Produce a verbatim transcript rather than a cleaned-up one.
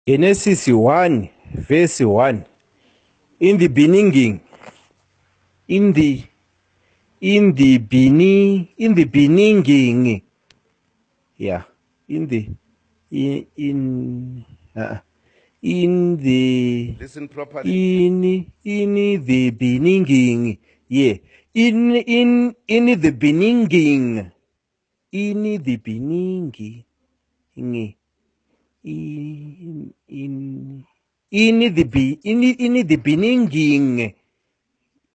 Genesis one, verse one. In the beginning, in the in the beginning, in the beginning, yeah, in the in in uh, in the Listen properly. in in the beginning, yeah, in in in the beginning, in the beginning, in in in in the be in in the beginning.